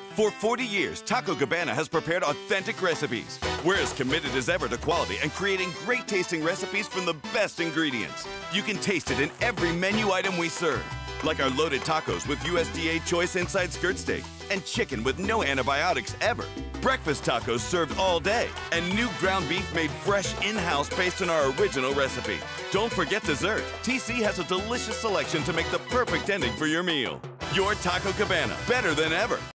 For 40 years, Taco Cabana has prepared authentic recipes. We're as committed as ever to quality and creating great tasting recipes from the best ingredients. You can taste it in every menu item we serve, like our loaded tacos with USDA choice inside skirt steak and chicken with no antibiotics ever. Breakfast tacos served all day, and new ground beef made fresh in-house based on our original recipe. Don't forget dessert. TC has a delicious selection to make the perfect ending for your meal. Your Taco Cabana, better than ever.